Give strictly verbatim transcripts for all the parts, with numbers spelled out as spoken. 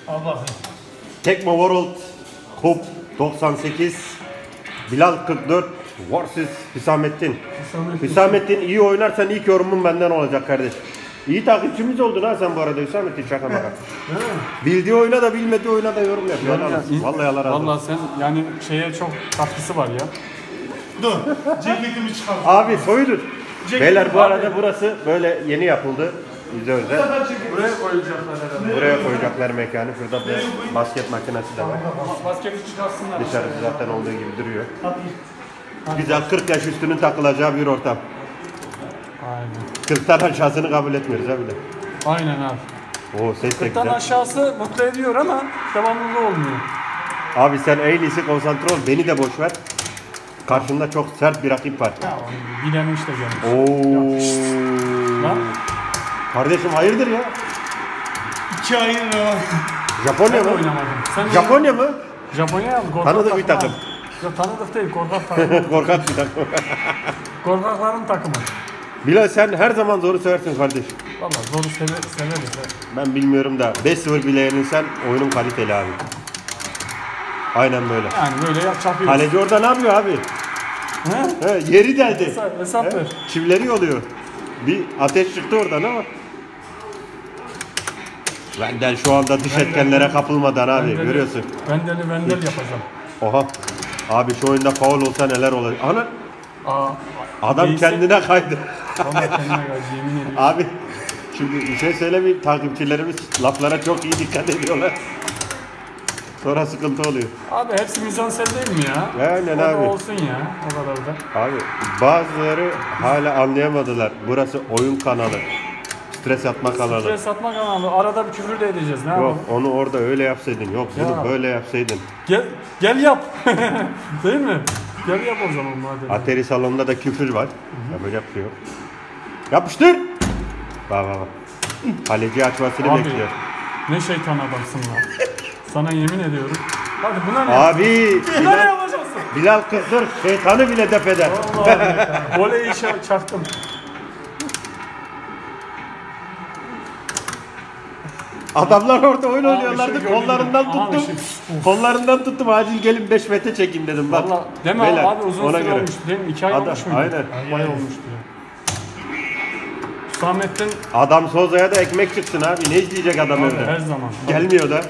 Al bakayım. Tecmo World Cup doksan sekiz. Bilal kırk dört versus Hüsamettin. Hüsamettin. Hüsamettin iyi oynarsan ilk yorumun benden olacak kardeş. İyi takipçimiz oldun ha sen bu arada Hüsamettin, şaka maka. Bildiği oyuna da bilmediği oyuna da yorum yap. Yani Ya, vallahi Allah razı olsun. Vallahi sen yani şeye çok katkısı var ya. Dur. Ceketimi çıkar. Abi soyulur. Ceket- Beyler bu Abi. arada burası böyle yeni yapıldı. Bize özel. Buraya koyacaklar herhalde. Buraya koyacaklar mekanı. Şurada bir basket makinesi de var. Basketi çıkarsınlar. Dışarısı zaten olduğu gibi duruyor. Güzel kırk yaş üstünün takılacağı bir ortam. Aynen. kırktan aşağısını kabul etmiyoruz ha bile. Aynen abi. Oo ses de kırktan güzel. aşağısı mutlu ediyor ama devamlılığı olmuyor. Abi sen en iyisi konsantre ol. Beni de boş ver. Karşında çok sert bir rakip var. Ya bilenmiş de gelmiş. Oo. Lan. Kardeşim hayırdır ya? İki ayın var. Japonya Ben mı? oynamadım. Sen Japonya mı? Japonya korkak Tanıdık bir takım. Yok tanıdık değil, korkak takım. Korkak bir takım. Korkakların takımı. Bilal sen her zaman zoru seversin kardeş. Valla zoru sever, severiz. Ben bilmiyorum da beş sıfır bile yenilsen oyunun kaliteli abi. Aynen böyle. Yani böyle yap çapıyoruz. Kaleci orada ne yapıyor abi? He? He, yeri deldi. Hesap, hesap He, ver. çivileri yoluyor. Bir ateş çıktı oradan ama. Benden şu anda dış etkenlere kapılmadan abi Vendeli- görüyorsun. Vendeli vendel yapacağım. Oha. Abi şu oyunda faul olsa neler olacak. Ana Aa, adam değilse- kendine kaydı. Valla kendine gayet yemin ediyorum. Abi şimdi bir şey söyleyeyim, takipçilerimiz laflara çok iyi dikkat ediyorlar. Sonra sıkıntı oluyor. Abi hepsi mizansel değil mi ya? Aynen O da abi. olsun ya o kadar da. Abi bazıları hala anlayamadılar. Burası oyun kanalı. Stres atma kanalı. Stres atma kanalı. Arada bir küfür de edeceğiz. Ne Yok yapalım? onu orada öyle yapsaydın. Yok bunu Ya. böyle yapsaydın. Gel, gel yap. Değil mi? Gel yap o zaman madem. Atari salonunda da küfür var. Yapacak bir şey yok. Yapıştır. Bak bak bak. Kaleci açmasını Abi. bekliyor. Ne şeytan adamsın lan. Sana yemin ediyorum. Hadi buna ne Abi Buna ne Bilal, yapacaksın? Bilal kızdır şeytanı bile def eder. Vallahi voleyi ça- çaktım. Adamlar orada oyun Abi oynuyorlardı. şey Kollarından gördüm. Abi tuttum. şey- Kollarından tuttum. Acil gelin beş metre çekin dedim bak. Valla deme Beyler, abi uzun ona süre göre. olmuş değil mi? İki ay Adam- olmuş muydu? aynen. Bayağı olmuştu ya. Hüsamettin Adam Soza'ya da ekmek çıksın abi. Ne izleyecek adam abi, evde? her zaman. Gelmiyor da.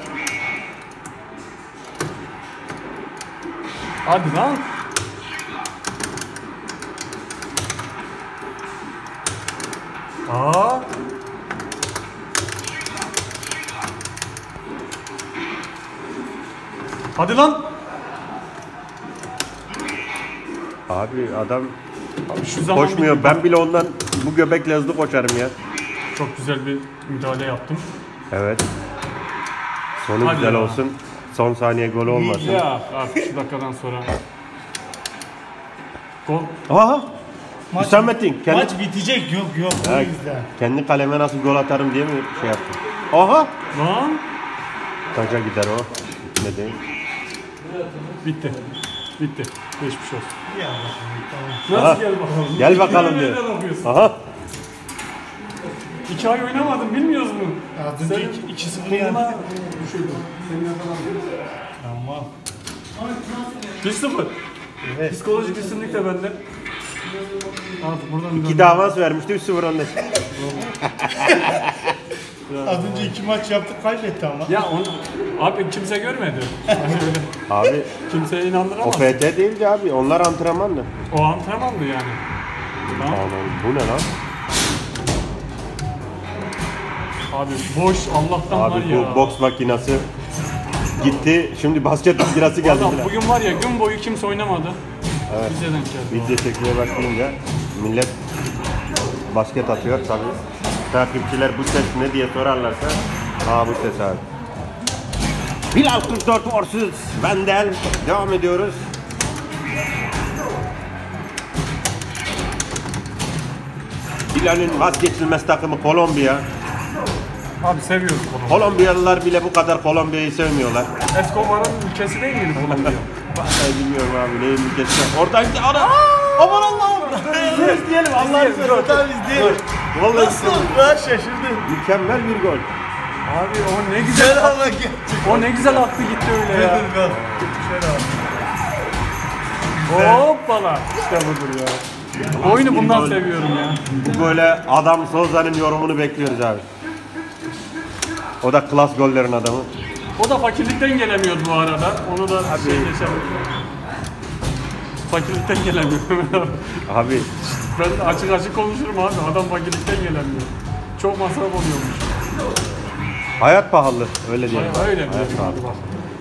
Hadi lan. Aa. Hadi lan. Abi adam Abi şu zaman koşmuyor. bir- Ben bile ondan bu göbekle hızlı koşarım ya. Çok güzel bir müdahale yaptım. Evet. Sonu Hadi güzel ya. olsun. Son saniye golü olmasın. Ya artık şu dakikadan sonra. Gol. Aha. Maç, Hüsamettin kendi, maç bitecek. Yok yok. O Ha, yüzden. kendi kaleme nasıl gol atarım diye mi şey yaptın? Aha. Lan. Taca gider o. Ne diyeyim? Bitti. Bitti. Geçmiş olsun. Ya tamam. Nasıl Aha. gel bakalım? Gel bakalım İki ay diyor. nereden yapıyorsun? Aha. İki ay oynamadım bilmiyoruz mu? Az önce Senin iki- iki sıfır koluna yendik. düşürdüm. Senin yakalandın. Tamam. bir sıfır. Evet. Psikolojik üstünlük de bende. Artık buradan İki de avans vermişti. üç sıfır önde. Az önce iki maç yaptık kaybetti ama. Ya onu abi kimse görmedi. Hani öyle Abi kimseye o inandıramaz. F T değildi abi. Onlar antrenmandı. O antrenmandı yani. Tamam. Aman bu ne lan? Abi boş Allah'tan var Abi ya. bu boks makinası gitti. Şimdi basket makinesi geldi. Adam bile. bugün var ya gün boyu kimse oynamadı. Evet. Bize denk geldi. Video çekmeye başlayınca millet basket atıyor tabii. Takipçiler bu ses ne diye sorarlarsa aa bu ses abi. Bilal kırk dört versus Vendel. Devam ediyoruz. Bilal'in vazgeçilmez takımı Kolombiya. Abi seviyoruz bunu. Kolombiyalılar bile bu kadar Kolombiya'yı sevmiyorlar. Escobar'ın ülkesi değil miydi Kolombiya? Ben bilmiyorum abi neyin ülkesi. Oradan gitti. Ana! Aman Allah'ım! İzleyelim Allah'ını seversen. Tamam izleyelim. Vallahi Nasıl oldu? Ben şaşırdım. mükemmel bir gol. Abi o ne güzel. Gel ama gel. O ne güzel aktı gitti öyle ya. Dur gel. Şöyle al. Hoppala. İşte budur ya. Oyunu bundan seviyorum ya. Bu böyle Adam Souza'nın yorumunu bekliyoruz abi. O da klas gollerin adamı. O da fakirlikten gelemiyordu bu arada. Onu da şey geçelim. Fakirlikten gelemiyor. Abi Ben de açık açık konuşurum abi. Adam fakirlikten gelemiyor. Çok masraf oluyormuş. hayat pahalı öyle diyelim. Öyle Hayat diyorum pahalı. abi bak.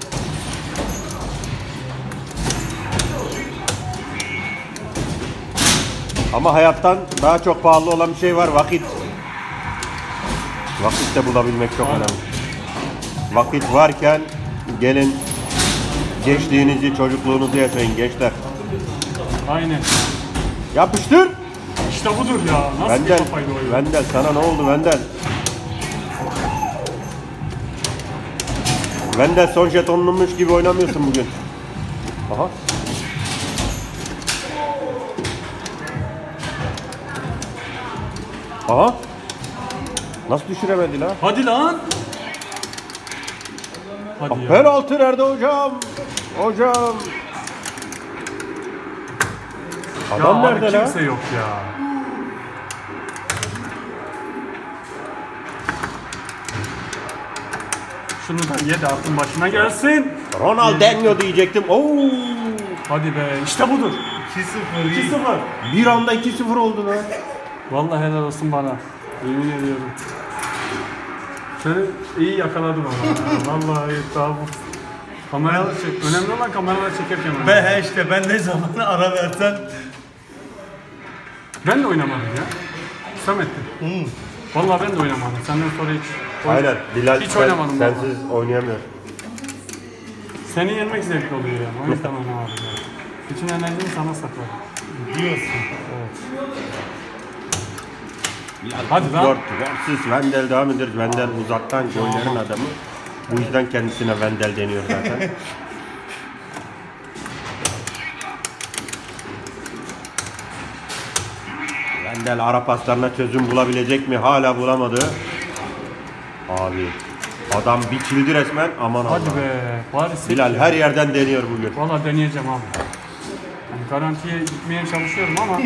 Ama hayattan daha çok pahalı olan bir şey var, vakit. Vakit de bulabilmek çok Aynen. önemli. Vakit varken gelin gençliğinizi, çocukluğunuzu yaşayın gençler. Aynen. Yapıştır. İşte budur ya. Nasıl Vendel, bir kafaydı o ya? Vendel sana ne oldu Vendel? Vendel son jetonunmuş gibi oynamıyorsun bugün. Aha. Aha. Nasıl düşüremedi lan? Hadi lan. Hadi ya. Penaltı nerede hocam? Hocam. Adam Ya nerede abi, lan? kimse yok ya. Şunu da ye de aklın başına gelsin. Ronaldinho diyecektim. Oo. Hadi be. İşte budur. iki sıfır. iki sıfır. Bir anda iki sıfır oldu lan. Vallahi helal olsun bana. Yemin ediyorum. Seni iyi yakaladım ama. Vallahi daha bu. Kameralar çek. Önemli olan kameralar çekerken. Ben he işte ben ne zaman ara versen. Ben de oynamadım ya. Samet'ti. Hı. Vallahi ben de oynamadım. Senden sonra hiç. Aynen. Bilal Hiç sen- oynamadım vallahi. sensiz oynayamıyor. Seni yenmek zevkli oluyor yani. O yüzden oynamadım yani. Bütün enerjimi sana sakladım. Diyorsun. Evet. Hadi lan. Dört, dörtsüz Vendel devam ediyoruz. Vendel uzaktan gollerin adamı. Bu yüzden kendisine Vendel deniyor zaten. Vendel ara paslarına çözüm bulabilecek mi? Hala bulamadı. Abi adam biçildi resmen. Aman Hadi Allah. be. Bari sek Bilal ya. her yerden deniyor bugün. Valla deneyeceğim abi. Yani garantiye gitmeye çalışıyorum ama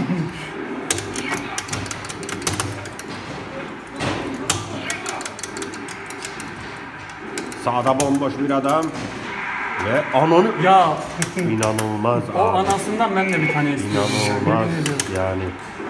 Sağda bomboş bir adam. Ve ananı... ya İnanılmaz o abi. anasından ben de bir tane istiyorum. İnanılmaz Yemin ediyorum. yani.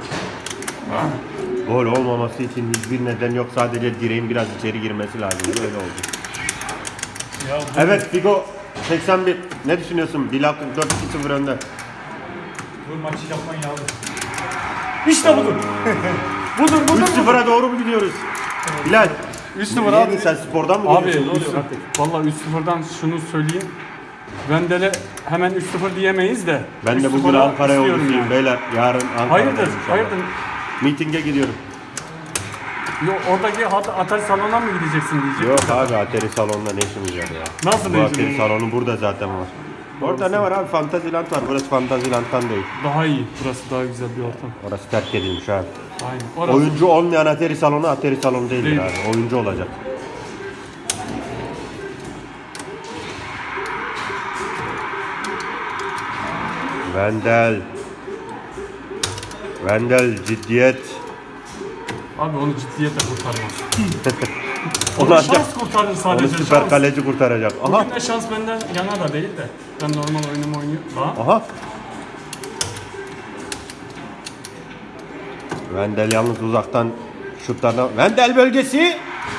Gol olmaması için hiçbir neden yok. Sadece direğin biraz içeri girmesi lazım. Öyle oldu. Ya bu Evet Figo seksen bir. Ne düşünüyorsun? Bilal kırk dört iki sıfır önde. bu maçı yapman yavrum. İşte budur. budur budur. üç sıfıra doğru mu gidiyoruz? Bilal. üç sıfır ne abi. yedin sen spordan mı Abi geliyorsun? Ne üç oluyor? sıfır. Valla üç sıfırdan şunu söyleyeyim. Vendel'e hemen üç sıfır diyemeyiz de. Ben de üç bugün sıfıra Ankara istiyorum yolcusuyum yani. beyler. Yarın Ankara'dayım Hayırdır? inşallah. Hayırdır? Meeting'e gidiyorum. Yo, oradaki hat- atar salona mı gideceksin diyecek. Yok abi Atari salonunda ne işimiz var ya. Nasıl Bu ne Atari işimiz var? salonu burada zaten var. Orada ne var abi? Fantasyland var. Burası Fantasyland'dan değil. Daha iyi. Burası daha güzel bir ortam. Orası terk edilmiş abi. Aynen. Orası. Oyuncu olmayan Atari salonu Atari salonu değildir Değil. abi. Oyuncu olacak. Vendel. Vendel ciddiyet. Abi onu ciddiyetle kurtarmaz. Onu Onu ancak şans kurtarır onu sadece. süper şans. kaleci kurtaracak. Aha. Bugün de şans benden yana da değil de. Ben normal oyunumu oynuyorum. Ha? Aha. Vendel yalnız uzaktan şutlardan. Vendel bölgesi.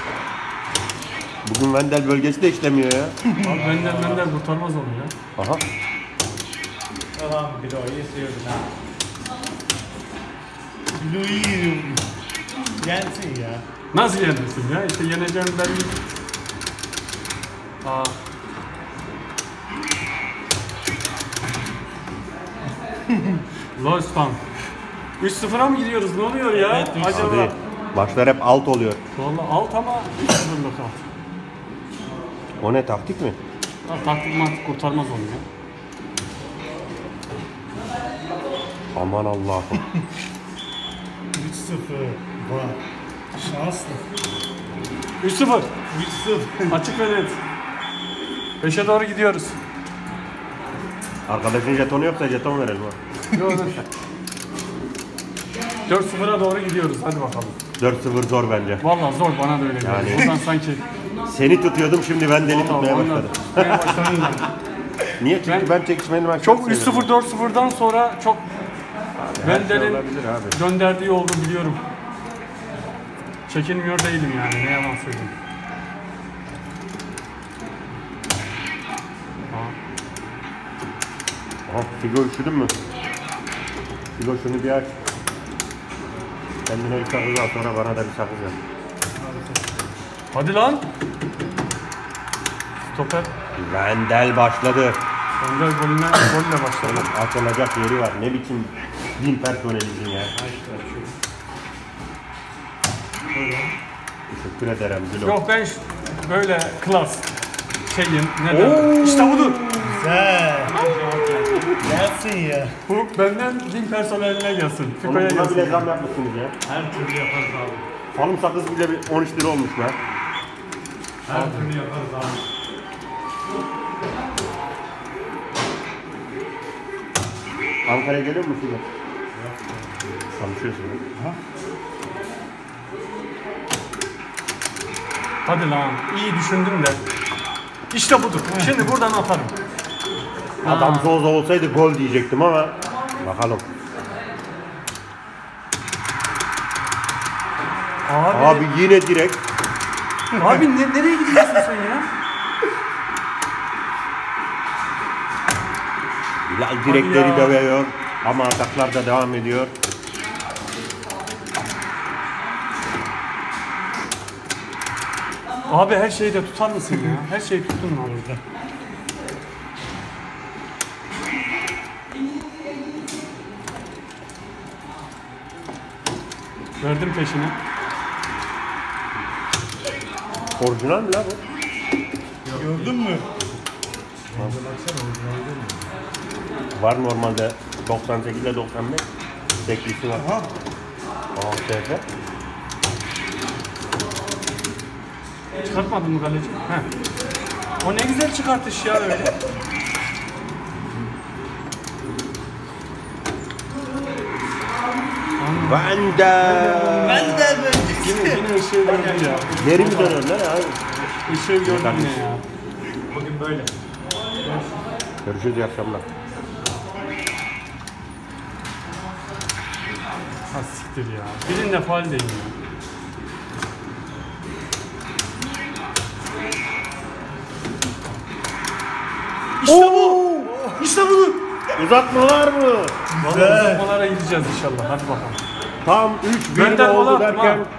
Bugün Vendel bölgesi de işlemiyor ya. Abi benden benden kurtarmaz onu ya. Aha. Tamam bir o iyi sevdin ha. Louis yensin ya. Nasıl yenirsin ya? İşte yeneceğim belli. Aa. Loistan. üç sıfıra mı gidiyoruz? Ne oluyor ya? Evet, üç Acaba? Abi maçlar hep alt oluyor. Vallahi alt ama üç sıfırlık alt. O ne taktik mi? Ha, taktik mantık kurtarmaz onu ya. Aman Allah'ım. üç sıfır. Bak. Şanslı. üç sıfır. üç sıfır. Açık ve net. beşe doğru gidiyoruz. Arkadaşın jetonu yoksa jeton verelim ha. Yok dur. dört sıfıra doğru gidiyoruz. Hadi bakalım. dört sıfır zor bence. Vallahi zor, bana da öyle geliyor. Yani- Buradan sanki Seni tutuyordum, şimdi ben deli tutmaya vallahi başladım. tutmaya başladım ben. Niye? Çünkü ben, Ben- çekişmeli maç Çok üç sıfır dört sıfırdan sonra çok Her şey Vendel'in olabilir abi. gönderdiği oldu biliyorum. Çekinmiyor değilim yani, ne yalan söyleyeyim. Aha, Figo üşüdün mü? Figo şunu bir aç. Kendine bir sakız al, sonra bana da bir sakız ver. Hadi lan. Stoper. Vendel başladı. Vendel golüne golle başladı. Oğlum açılacak yeri var. Ne biçim bin personelizin ya. Teşekkür ederim Gülüm. Yok ben ş- böyle klas şeyim. Ne derler? İşte budur. Güzel. Gelsin ya. Bu benden din personeline gelsin. Oğlum Fiko'ya buna bile gelsin. zam yapmışsınız ya. Her türlü yaparız abi. Falım sakız bile bir on üç lira olmuş lan. Her türlü yaparız abi. Ankara'ya geliyor musun Figo? Çalışıyorsun ha? Hadi lan. İyi düşündüm de. İşte budur. Şimdi buradan atarım. Adam Zozo olsaydı gol diyecektim ama bakalım. Abi, Abi yine direkt. abi ne, nereye gidiyorsun sen ya? Bilal direkleri ya. dövüyor ama ataklar da devam ediyor. Abi her şeyi de tutar mısın ya? Her şeyi tuttun mu orada? Verdim peşine. Orijinal mi la bu? Gördün mü? Var normalde doksan sekiz ile doksan beş. Seklisi var. Aha. Aa, T F. Çıkartmadın mı kaleci? Heh. O ne güzel çıkartış ya öyle. Vendel. Ben de böyle. Yine, yine ışığı gördüm ya. Geri mi dönüyorlar abi? Işığı gördüm yine ya. Bugün böyle. Görüşürüz, iyi akşamlar. Ha siktir ya. Birinde faal değil ya. İşte bu. İşte bu. Uzatmalar mı? Vallahi uzatmalara gideceğiz inşallah. Hadi bakalım. Tam üç bir Gönder oldu bana, derken. ha.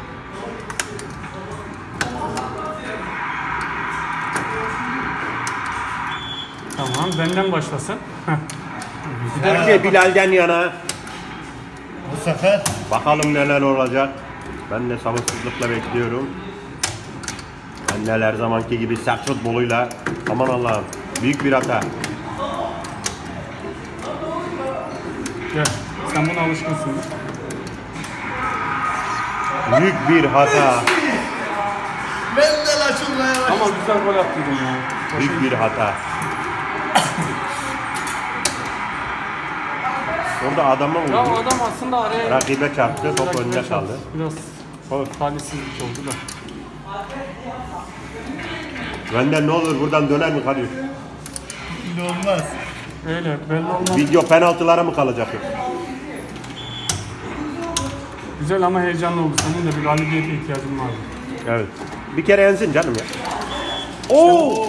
Tamam, benden başlasın. Heh. Derke Bilal'den yana. Bu sefer Bakalım neler olacak. Ben de sabırsızlıkla bekliyorum. Vendel her zamanki gibi sert futboluyla. Aman Allah'ım. Büyük bir hata. Gel. Sen buna alışkınsın. Büyük bir hata. Vendel açılmaya başladı. Ama güzel gol attıydın ya. Büyük bir hata. Orada adama Ya o vurdu. adam aslında araya... Rakibe çarptı. Top Rakibe önünde çarptı. kaldı. Biraz Olur. talihsizlik oldu da. Vendel ne olur buradan döner mi Kadir? Belli olmaz. Öyle belli olmaz. Video penaltılara mı kalacak? Güzel ama heyecanlı oldu. Senin de bir galibiyete ihtiyacın vardı. Evet. Bir kere yensin canım ya. Oo.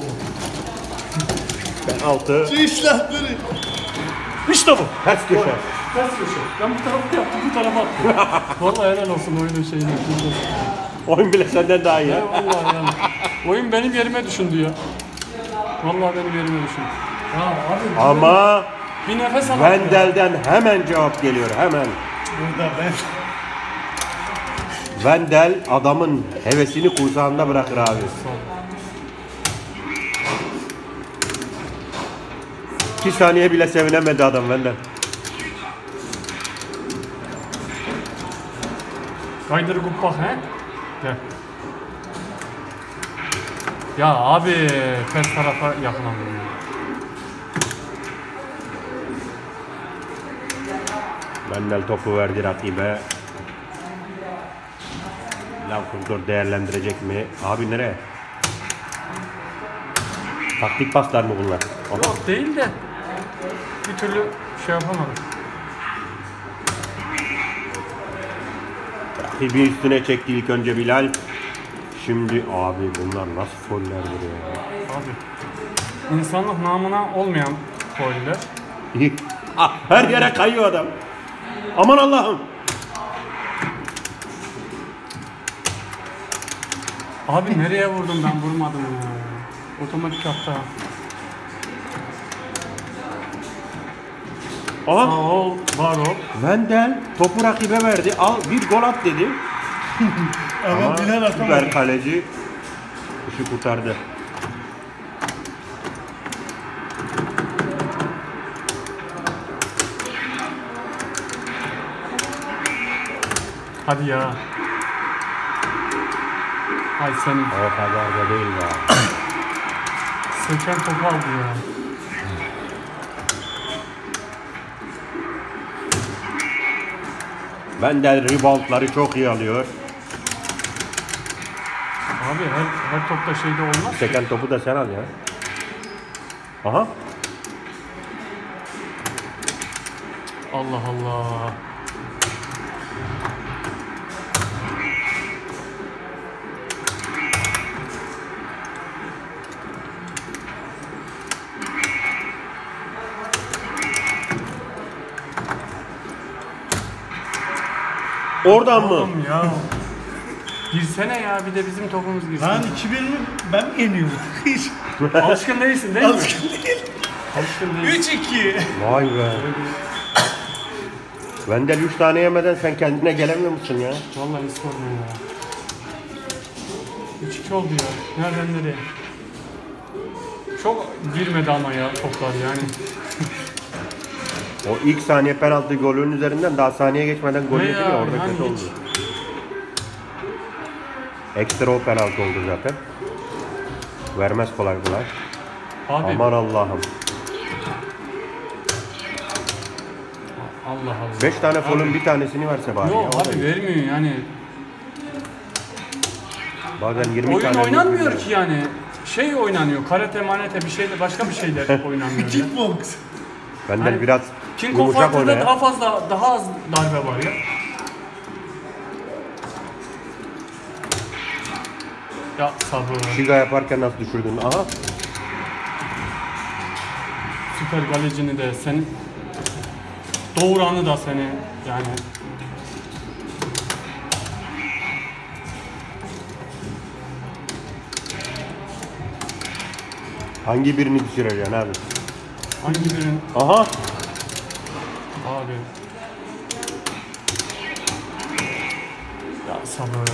Penaltı. Şu işlemleri. İşte bu. Ters köşe. Ters köşe. Ben bu tarafı yaptım, bu tarafa attım. Vallahi helal olsun oyunun şeyini. Oyun bile senden daha iyi. Ya vallahi yani. Oyun benim yerime düşündü ya. Vallahi benim yerime düşündü. Ya abi Ama bir nefes al. Vendel'den hemen cevap geliyor, hemen. Burada ben. Vendel adamın hevesini kursağında bırakır abi. İki saniye bile sevinemedi adam Vendel. Kaydır kupak he? Gel. Ya abi ters tarafa yakınlandım. Wendel topu verdi rakibe. Lampurdur değerlendirecek mi? Abi nereye? Taktik paslar mı bunlar? Aha. Yok değil de bir türlü şey yapamadım. Rakibi üstüne çekti ilk önce Bilal. Şimdi abi bunlar nasıl foller vuruyor ya? Abi insanlık namına olmayan foiller. Ah, her yere kayıyor adam. Aman Allah'ım. Abi nereye vurdum ben vurmadım ya. Otomatik hata. Aha. Sağ ol, var ol. Wendel topu rakibe verdi. Al bir gol at dedi. Ama Ama Bilal süper atamadı. kaleci işi kurtardı. Hadi ya. Ay senin. O kadar da değil ya. Seken topu aldı ya. Wendel reboundları çok iyi alıyor. Abi her, her topta şeyde olmaz. Seken topu da sen al ya. Aha. Allah Allah. Oradan mı? Oğlum ya. Girsene ya bir de bizim topumuz girsin. Lan iki bir mi? Ben mi yeniyorum? Hiç. Alışkın değilsin değil mi? Alışkın değil. Alışkın değilsin. üç iki. Vay be. Wendel üç tane yemeden sen kendine gelemiyor musun ya? Vallahi hiç sorma ya. üç iki oldu ya. Nereden nereye? Çok girmedi ama ya toplar yani. O ilk saniye penaltı golünün üzerinden daha saniye geçmeden gol Ne yedi ya, ya orada yani kötü oldu. hiç- Ekstra o penaltı oldu zaten. Vermez kolay kolay. Abi Aman Allah'ım. Allah Allah. beş tane Abi, folun bir tanesini verse bari. ya, Yok o da abi iyi. vermiyor yani. Bazen yirmi Oyun tane oynanmıyor veriyor. ki yani. Şey oynanıyor. Karate manete bir şeyle başka bir şeyler oynanıyor. ya. Kickbox. Wendel Hani biraz King of yumuşak Fighter'da oynuyor. daha fazla daha az darbe var ya. Ya sabır. Şiga yaparken nasıl düşürdün? Aha. Süper kalecini de senin doğuranı da seni yani. Hangi birini düşüreceksin abi? Hangi birinin Aha. abi. Ya sabır.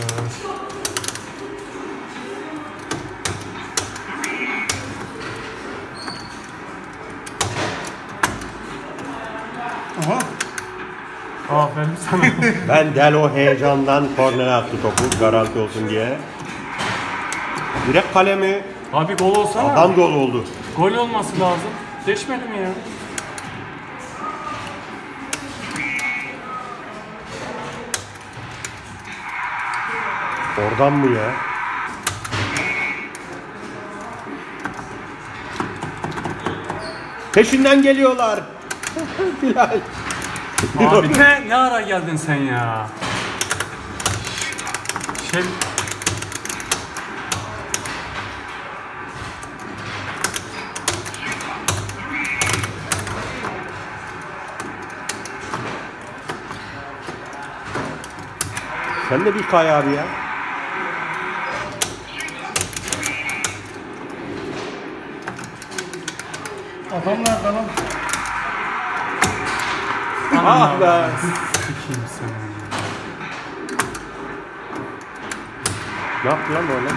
Aha. Aferin sana. Wendel o heyecandan kornere attı topu garanti olsun diye. Direkt kale mi? Abi gol olsana. Adam gol oldu. Gol olması lazım. Değişmedi mi ya? Oradan mı ya? Peşinden geliyorlar. Bilal. Abi ne, ne ara geldin sen ya? Şey... Sen de bir kay abi ya. Adam nerede lan? Ah be. Sikeyim seni. Ne yaptı lan öyle?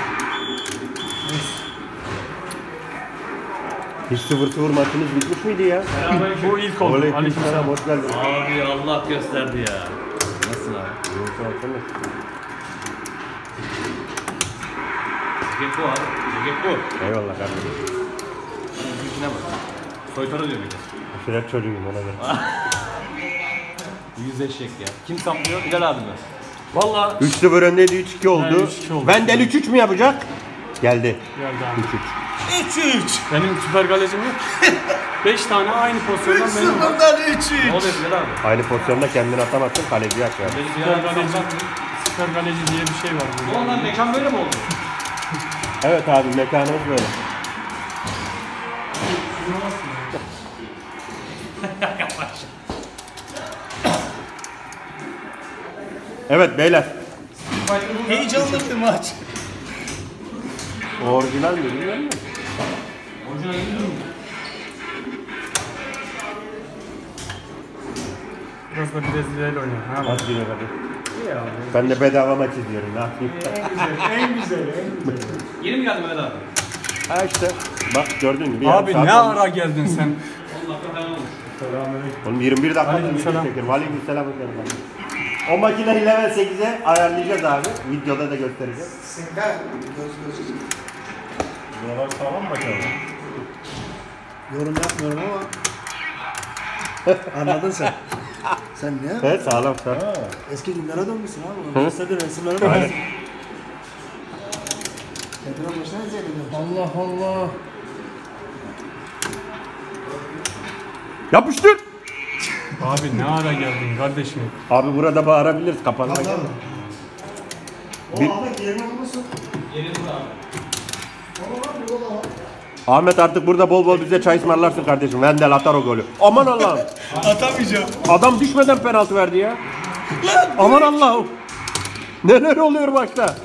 Hiç sıfır sıfır maçınız bitmiş miydi ya? Bu ilk oldu. Aleykümselam, Aleykümselam. hoş geldin. Abi Allah gösterdi ya. Nasılsın abi? Yoksa baksana. Gekko abi. Erkek bu. Eyvallah kardeşim. Yüzüne bak. Soytarı diyor bir de. Aşiret çocuğuyum ona göre. Yüz eşek ya. Kim saplıyor? Bilal abi mi? Valla. üç sıfır öndeydi, üç iki oldu. He, üç iki oldu. Vendel üç üç mü yapacak? Geldi. Geldi abi. üç üç. üç üç. Benim süper kalecim yok. beş tane aynı pozisyondan üç benim var. sıfırdan üç Ne üç. oluyor Bilal abi? Aynı pozisyonda kendini atamazsın, kaleci açar. Süper kaleci, süper kaleci diye bir şey var. Bu ondan mekan böyle mi oldu? Evet abi, mekanımız böyle. Evet beyler. Heyecanlı bir maç. Orijinal mi bilmiyorum. Orijinal değil mi? Biraz da Brezilya ile oynuyor. Ha, Hadi yine hadi. iyi abi. Ben de bedava maç izliyorum. Ne yapayım? En güzel, en güzel. Yeni mi geldi Bilal abi? Ha işte. Bak gördün mü? Bir Abi yarım ne saat olmuş. ara geldin sen? on dakika falan olmuş. Oğlum yirmi bir dakika video Aleykümselam. çekerim. Aleykümselam. O makineyi level sekize ayarlayacağız abi. Videoda da göstereceğiz. Buralar sağlam mı bakalım? Yorum yapmıyorum ama. Anladın sen. Sen ne? Evet sağlam sağlam. Eski günlere dönmüşsün abi. Üniversitede resimlere dönmüşsün. Ekran başına izleyelim. Allah Allah. Yapıştır. Abi ne ara geldin kardeşim? Abi burada bağırabiliriz kapalı. O Bir- Ahmet yerini bulmuşsun. Yerimiz abi. Onu var mı? O da var. Ahmet artık burada bol bol bize çay ısmarlarsın kardeşim. Vendel atar o golü. Aman Allah'ım. Atamayacağım. Adam düşmeden penaltı verdi ya. Aman Allah'ım. Neler oluyor maçta?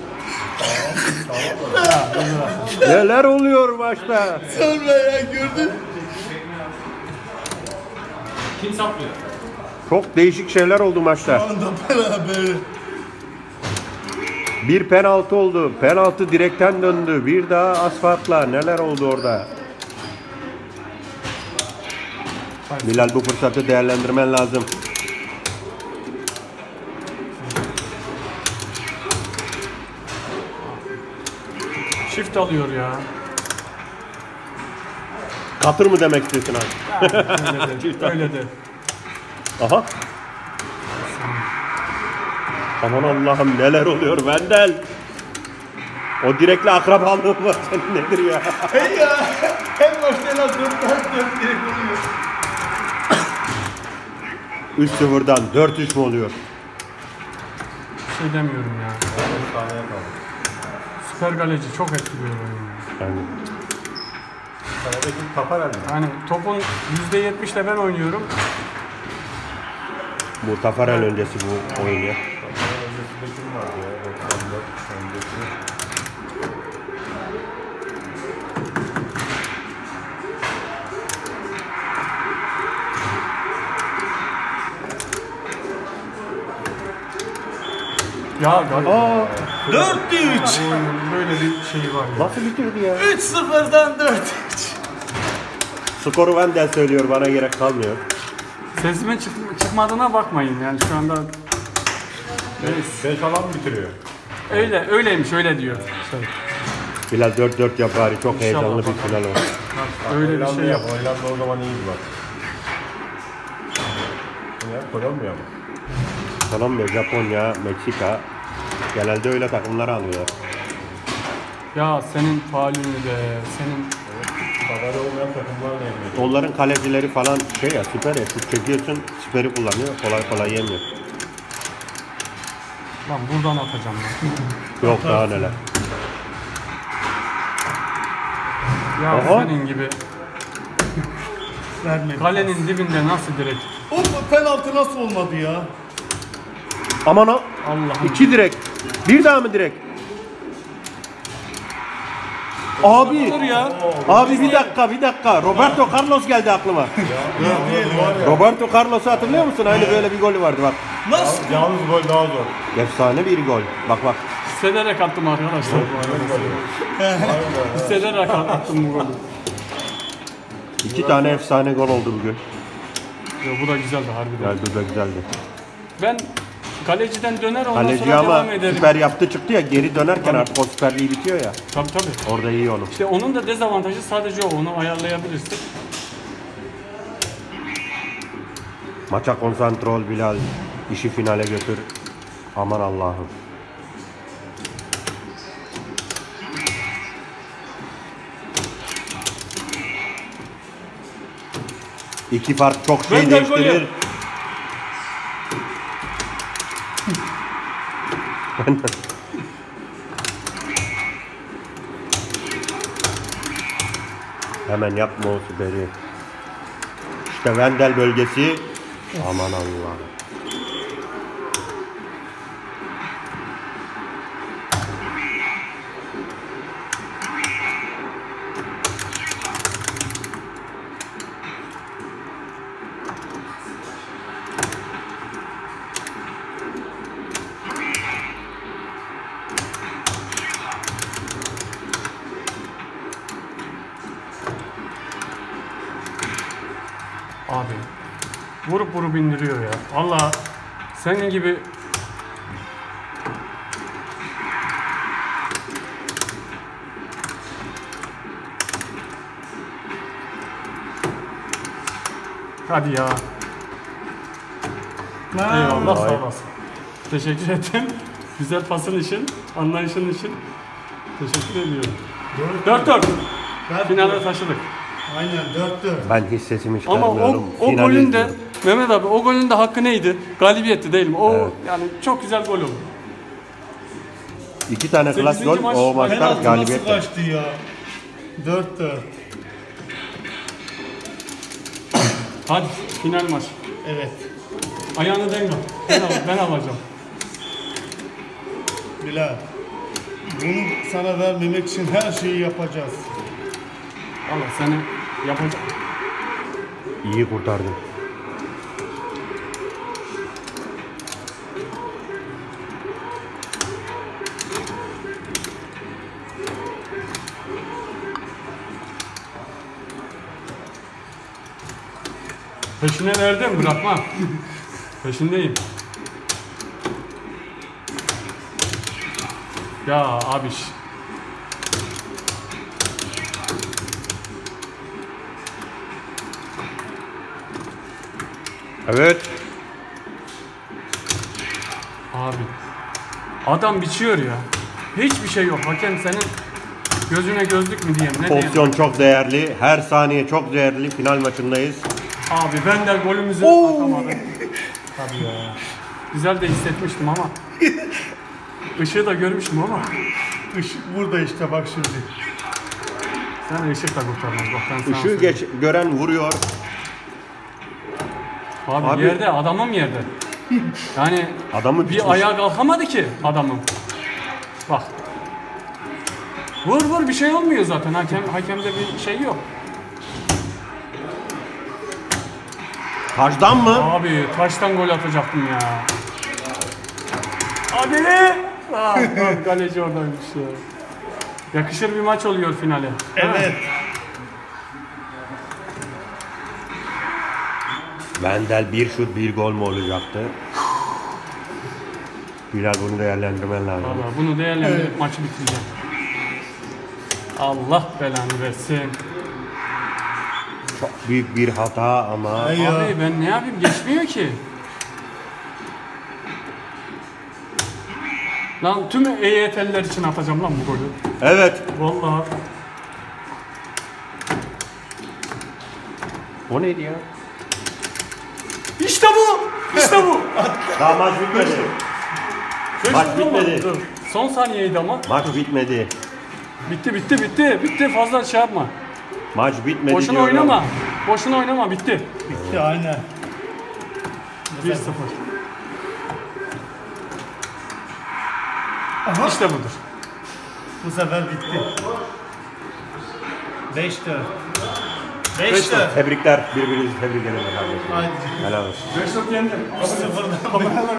Neler oluyor maçta? Sonra ya gördün. Kim saplıyor? Çok değişik şeyler oldu maçta. Onda beraber. Bir penaltı oldu. Penaltı direkten döndü. Bir daha az farkla. Neler oldu orada? Bilal bu fırsatı değerlendirmen lazım. Çift alıyor ya. Katır mı demek istiyorsun abi? Öyle de. Öyle de. Aha. Aman Allah'ım neler oluyor Vendel. O direkle akrabalığın var senin nedir ya? Hey ya. En başta en az dört tane dört direkt oluyor. üç sıfırdan dört üç mü oluyor? Bir şey demiyorum ya. Süper kaleci çok etkiliyor oyunu. Yani Karadaki kafa verdi. Yani topun yüzde yetmişle ben oynuyorum. bu Tafarel öncesi bu oyun ya. Öncesinde kim vardı ya? doksan dört öncesi. Ya galiba Aa, dört üç. oyunun böyle bir şeyi var ya. nasıl bitirdi ya? üç sıfırdan dört üç. Skoru Vendel söylüyor bana gerek kalmıyor. Sesimin çık- çıkmadığına bakmayın yani şu anda beş falan mı bitiriyor? öyle öyleymiş öyle diyor. Şey, Bilal dört dört yap bari çok heyecanlı bir bakalım. final oldu. bak, öyle bir Hollanda şey yap. yap. Hollanda o zaman iyiydi bak. Ya Kolombiya mı? Kolombiya, Japonya, Meksika genelde öyle takımları alıyorlar. Ya senin faulünü de senin Favori olmayan takımlarla yeniyor. Onların kalecileri falan şey ya süper ya. Şut çekiyorsun süperi kullanıyor. Kolay kolay yemiyor. lan buradan atacağım ben. Yok daha neler. Ya Aha. senin gibi Vermedi. kalenin dibinde nasıl direkt O penaltı nasıl olmadı ya? Aman o. Allah'ım. İki direk. Bir daha mı direk? Abi. ya. Abi bir dakika bir dakika. Roberto Carlos geldi aklıma. Roberto Carlos'u hatırlıyor musun? Aynı böyle bir golü vardı bak. Nasıl? Yalnız gol daha zor. Efsane bir gol. Bak bak. Hissederek attım arkadaşlar. Hissederek attım bu golü. İki tane efsane gol oldu bugün. Ya bu da güzeldi harbiden. Geldi de güzeldi. Ben Kaleciden döner ondan Kaleci sonra ama devam ederim. süper yaptı çıktı ya, geri dönerken artık o süperliği bitiyor ya. Tabii tabii. Orada iyi onu. İşte onun da dezavantajı sadece o. Onu ayarlayabilirsin. Maça konsantre ol Bilal. İşi finale götür. Aman Allah'ım. İki fark çok şey Gönder golü. değiştirir. Hemen yapma o süperi. İşte Vendel bölgesi. Aman Allah'ım. Abi vurup vurup indiriyor ya. Vallahi senin gibi hadi ya. Eyvallah, sağ olasın. Teşekkür ederim. Güzel pasın için, anlayışın için teşekkür ediyorum. dört dört. Finale taşıdık. Aynen dört dört. Ben hiç sesimi Ama çıkarmıyorum. o, o Finali golün de izliyorum. Mehmet abi o golün de hakkı neydi? Galibiyetti değil mi? O Evet. yani çok güzel gol oldu. İki tane klas sekizinci gol maç- o maçta Penaltı nasıl galibiyet. kaçtı ya? dört dört. Hadi final maç. Evet. Ayağını denk al. Ben, al, ben alacağım. Bilal. Bunu sana vermemek için her şeyi yapacağız. Allah seni yapacağım. İyi kurtardın. Peşine verdim, bırakma. Peşindeyim. Ya abiş. Evet. Abi. Adam biçiyor ya. Hiçbir şey yok. Hakem senin gözüne gözlük mü diyeyim, ne diyeyim? Pozisyon çok değerli. Her saniye çok değerli. Final maçındayız. Abi ben de golümüzü atamadım. Tabii ya. Güzel de hissetmiştim ama. Işığı da görmüştüm ama. Işık burada işte bak şimdi. Sen ışık da kurtarmaz. Bak ben sana Işığı söyleyeyim. geç, gören vuruyor. Abi, Abi- yerde, adamım yerde. Yani Adamı bir biçmiş. ayağa kalkamadı ki adamım. Bak. Vur vur bir şey olmuyor zaten. Hakem hakemde bir şey yok. Taştan mı? Abi taştan gol atacaktım ya. Hadi. Ah, ah, kaleci oradaymış ya. Yakışır bir maç oluyor finale. Evet. Vendel bir şut bir gol mu olacaktı? Bilal bunu değerlendirmen lazım. Valla bunu değerlendirip maçı bitireceğim. Allah belanı versin. Çok büyük bir hata ama Ay ya. Abi ben ne yapayım, geçmiyor ki. Lan tüm E Y T'liler için atacağım lan bu golü. evet. Vallahi. O neydi ya? İşte bu. İşte bu. Daha maç bitmedi. Maç Şaşırdın mı? bitmedi. Dur. Son saniyeydi ama. Maç bitmedi. Bitti bitti bitti. Bitti, fazla şey yapma. Maç bitmedi Boşuna diyorum. oynama. Boşuna oynama, bitti. Bitti aynen. bir sıfır. Aha. İşte budur. Bu sefer bitti. beş dört. Beş beş dört. Tebrikler. Birbirinizi tebrik edin kardeşim. Haydi. Helal olsun. beş dört yendim. sıfır.